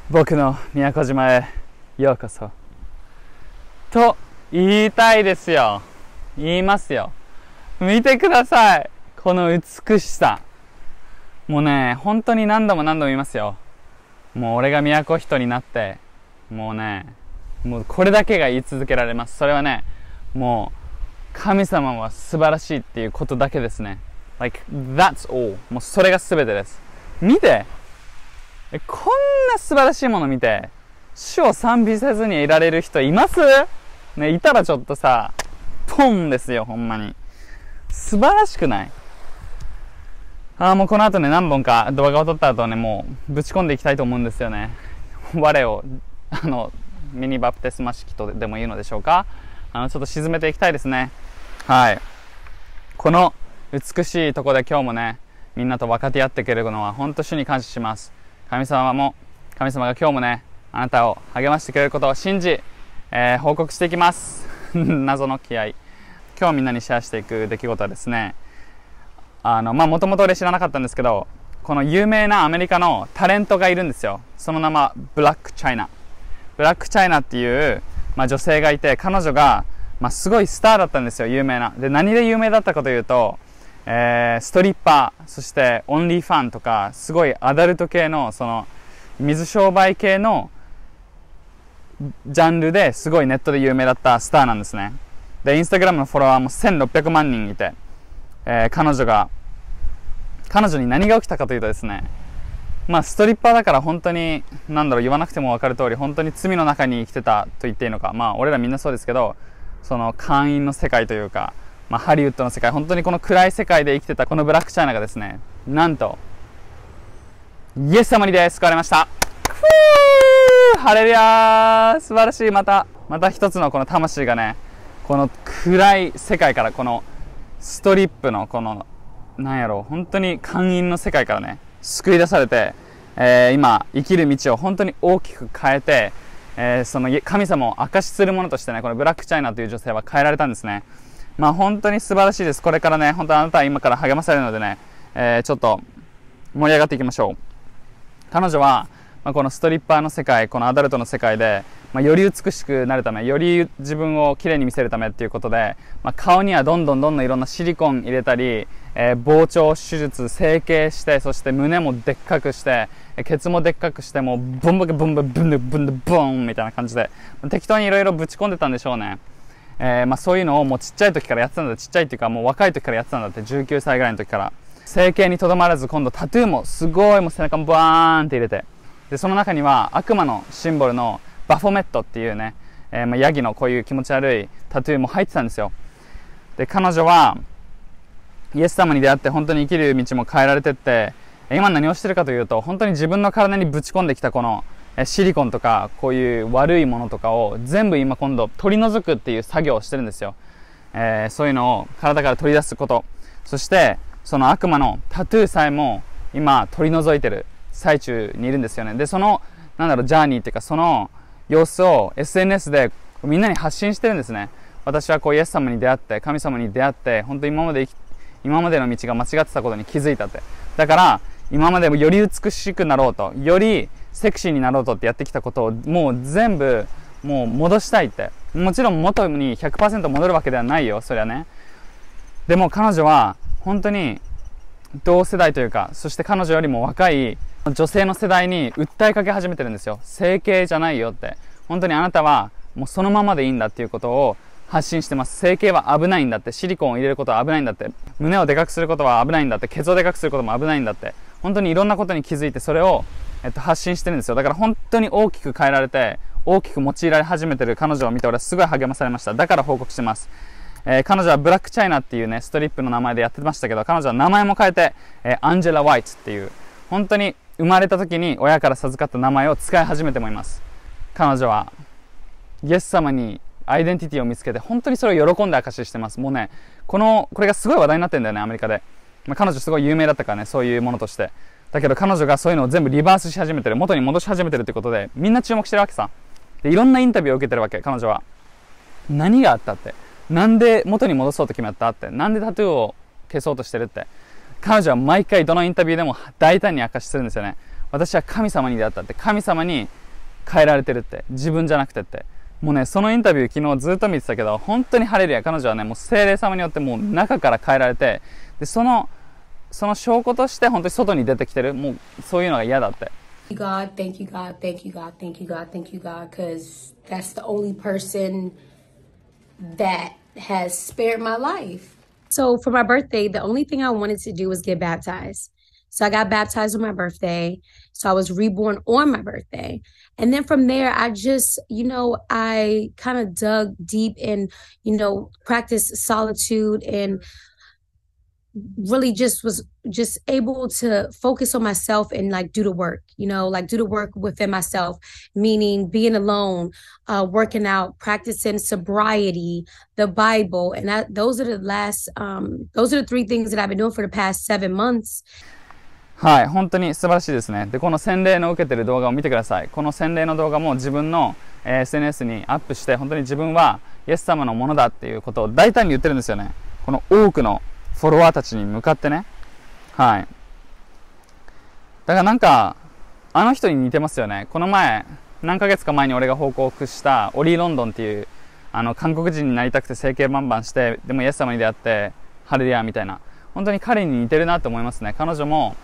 僕の宮古島へようこそと言いたいですよ。言いますよ。見てください、この美しさ。もうね、本当に何度も何度も言いますよ。もう俺が都人になって、もうこれだけが言い続けられます。それはね、もう神様は素晴らしいっていうことだけですね。Like, that's all. もうそれが全てです。見て、こんな素晴らしいもの見て、主を賛美せずにいられる人いますね。いたらちょっとさ、ポンですよ、ほんまに。素晴らしくない？もうこの後ね、何本か動画を撮った後ね、もうぶち込んでいきたいと思うんですよね。我をミニバプテスマ式とでも言うのでしょうか。ちょっと沈めていきたいですね。はい。この美しいとこで今日もね、みんなと分かり合ってくれるのは本当主に感謝します。神様が今日もね、あなたを励ましてくれることを信じ、報告していきます。謎の気合。今日みんなにシェアしていく出来事はですね、もともと俺知らなかったんですけど、この有名なアメリカのタレントがいるんですよ。その名はブラックチャイナ。ブラックチャイナっていう、女性がいて、彼女が、すごいスターだったんですよ、有名な。で、何で有名だったかというと、ストリッパー、そしてオンリーファンとか、すごいアダルト系の、その、水商売系のジャンルですごいネットで有名だったスターなんですね。で、インスタグラムのフォロワーも1600万人いて、彼女に何が起きたかというとですね、ストリッパーだから本当に、言わなくても分かる通り、本当に罪の中に生きてたと言っていいのか。俺らみんなそうですけど、その会員の世界というか、ハリウッドの世界、本当にこの暗い世界で生きてたこのブラックチャイナがですね、なんと、イエス様に救われました。ハレルヤー、素晴らしい。また一つのこの魂がね、この暗い世界から、このストリップのこの、本当に会員の世界からね、救い出されて、今生きる道を本当に大きく変えて、その神様を証しするものとしてね、このブラックチャイナという女性は変えられたんですね。本当に素晴らしいです。これからね、本当にあなたは今から励まされるのでね、ちょっと盛り上がっていきましょう。彼女は、このストリッパーの世界、このアダルトの世界で、より美しくなるため、より自分をきれいに見せるためっていうことで、顔にはどんどんいろんなシリコン入れたり、膨張手術、整形して、そして胸もでっかくして、ケツもでっかくして、もうブンブクブンブンブンブンブンブンみたいな感じで、適当にいろいろぶち込んでたんでしょうね。そういうのをもうちっちゃい時からやってたんだ。ちっちゃいっていうか、もう若い時からやってたんだって。19歳ぐらいの時から。整形にとどまらず、今度タトゥーもすごい、もう背中もバーンって入れて、でその中には悪魔のシンボルのバフォメットっていうね、ヤギのこういう気持ち悪いタトゥーも入ってたんですよ。で彼女はイエス様に出会って本当に生きる道も変えられてって、今何をしてるかというと、本当に自分の体にぶち込んできたこのシリコンとかこういう悪いものとかを全部今度取り除くっていう作業をしてるんですよ。そういうのを体から取り出すこと、そしてその悪魔のタトゥーさえも今取り除いてる最中にいるんですよね。でそのジャーニーっていうか、その様子を SNS でみんなに発信してるんですね。私はこうイエス様に出会って、神様に出会って、本当に今までの道が間違ってたことに気づいたって。だから今までもより美しくなろうと、よりセクシーになろうとってやってきたことをもう全部もう戻したいって。もちろん元に 100% 戻るわけではないよ、そりゃね。でも彼女は本当に同世代というか、そして彼女よりも若い女性の世代に訴えかけ始めてるんですよ。整形じゃないよって。本当にあなたはもうそのままでいいんだっていうことを発信してます。整形は危ないんだって。シリコンを入れることは危ないんだって。胸をでかくすることは危ないんだって。ケツをでかくすることも危ないんだって。本当にいろんなことに気づいて、それを、発信してるんですよ。だから本当に大きく変えられて、大きく用いられ始めてる彼女を見て、俺はすごい励まされました。だから報告してます。彼女はブラックチャイナっていうね、ストリップの名前でやってましたけど、彼女は名前も変えて、アンジェラ・ワイツっていう、本当に生まれた時に親から授かった名前を使い始めてもいます。彼女はイエス様にアイデンティティを見つけて、本当にそれを喜んで証ししてます。もうね、これがすごい話題になってるんだよね、アメリカで。彼女すごい有名だったからね、そういうものとして。だけど彼女がそういうのを全部リバースし始めてる、元に戻し始めてるってことで、みんな注目してるわけさ。でいろんなインタビューを受けてるわけ。彼女は何があったって、なんで元に戻そうと決めたって、なんでタトゥーを消そうとしてるって。彼女は毎回どのインタビューでも大胆に明かしするんですよね。 私は神様に出会ったって、神様に変えられてるって、自分じゃなくてって。もうね、そのインタビュー昨日ずっと見てたけど、本当にハレルヤ、彼女はね、もう聖霊様によってもう中から変えられて、で、その証拠として本当に外に出てきてる、もうそういうのが嫌だって。 God, thank you, God, thank you, God, thank you, God, thank you, God, because that's the only person that has spared my life. So for my birthday, the only thing I wanted to do was get baptized. So I got baptized on my birthday. So I was reborn on my birthday. And then from there, I just, I kind of dug deep and, practiced solitude and really just was just able to focus on myself and like do the work, do the work within myself, meaning being alone, working out, practicing sobriety, the Bible. And those are the three things that I've been doing for the past 7 months. はい、本当に素晴らしいですね。で、この洗礼の受けてる動画を見てください。この洗礼の動画も自分の、SNS にアップして、本当に自分はイエス様のものだっていうことを大胆に言ってるんですよね。この多くのフォロワーたちに向かってね。はい。だからなんか、あの人に似てますよね。この前、何ヶ月か前に俺が報告したオリー・ロンドンっていう、韓国人になりたくて整形バンバンして、でもイエス様に出会って、ハレルヤみたいな。本当に彼に似てるなと思いますね。彼女も、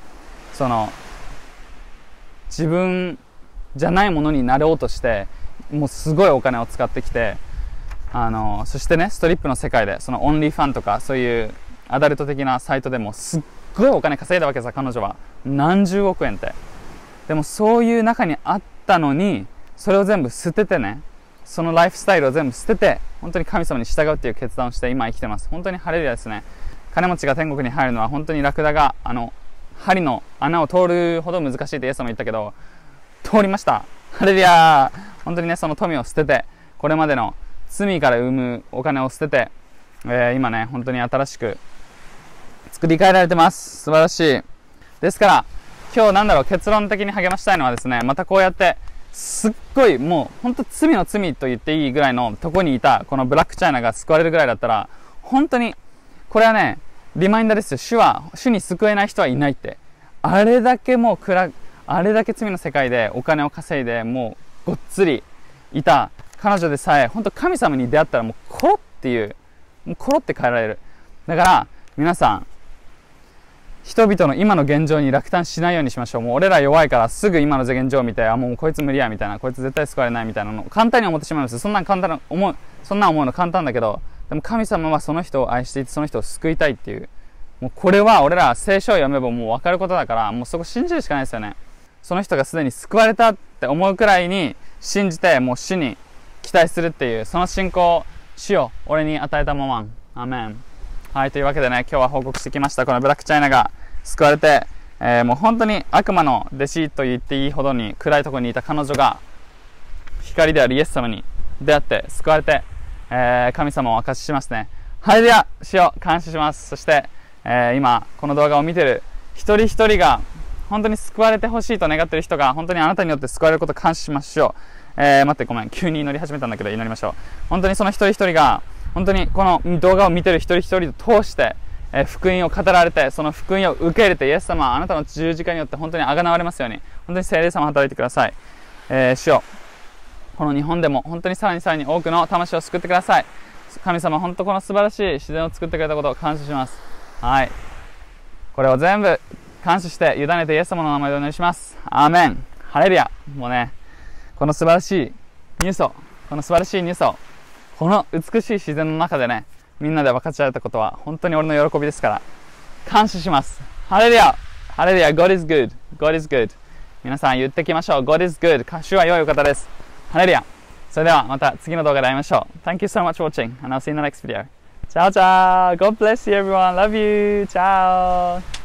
自分じゃないものになろうとして、もうすごいお金を使ってきて、そしてね、ストリップの世界で、オンリーファンとか、そういうアダルト的なサイトでもすっごいお金稼いだわけさ、彼女は。何十億円って。でもそういう中にあったのに、それを全部捨ててね、そのライフスタイルを全部捨てて、本当に神様に従うっていう決断をして今生きてます。本当にハレルヤですね。金持ちが天国に入るのは本当にラクダが、針の穴を通るほど難しいってイエス様言ったけど、通りました。ハレルヤー。本当にね、その富を捨てて、これまでの罪から生むお金を捨てて、今ね、本当に新しく作り変えられてます。素晴らしい。ですから、今日結論的に励ましたいのはですね、またこうやって、すっごいもう、本当罪の罪と言っていいぐらいのとこにいた、このブラックチャイナが救われるぐらいだったら、本当に、これはね、リマインダーですよ。主に救えない人はいないって。あれだけ罪の世界でお金を稼いで、もうごっつりいた彼女でさえ、本当神様に出会ったらもうコロって変えられる。だから、皆さん、人々の今の現状に落胆しないようにしましょう。もう俺ら弱いからすぐ今の現状を見て、もうこいつ無理やみたいな、こいつ絶対救われないみたいなのを簡単に思ってしまいます。そんな思うの簡単だけど、でも神様はその人を愛していて、その人を救いたいっていう。もうこれは俺ら聖書を読めばもう分かることだから、もうそこ信じるしかないですよね。その人がすでに救われたって思うくらいに信じて、もう主に期待するっていう、その信仰を主よ俺に与えたまま。アーメン。はい、というわけでね、今日は報告してきました。このブラックチャイナが救われて、もう本当に悪魔の弟子と言っていいほどに暗いところにいた彼女が光であるイエス様に出会って救われて、神様を証ししますね。ハレルヤ、主を感謝します。そして、今この動画を見てる一人一人が本当に救われてほしいと願っている人が本当にあなたによって救われることを感謝しましょう。待ってごめん、急に祈り始めたんだけど祈りましょう。本当にその一人一人が本当にこの動画を見てる一人一人と通して、福音を語られて、その福音を受け入れて、イエス様はあなたの十字架によって本当に贖われますように、本当に聖霊様働いてください。主よ、この日本でも本当にさらに多くの魂を救ってください。神様、本当この素晴らしい自然を作ってくれたことを感謝します。はい。これを全部感謝して委ねてイエス様の名前でお願いします。アーメン。ハレルヤ。もうね、この素晴らしいニュースを、この美しい自然の中でね、みんなで分かち合えたことは本当に俺の喜びですから、感謝します。ハレルヤ。ハレルヤ。God is good. God is good. 皆さん言ってきましょう。God is good. 主は良いお方です。ハレルヤ。それではまた次の動画で会いましょう。Thank you so much for watching and I'll see you in the next video. Ciao, ciao. God bless you everyone. Love you. Ciao.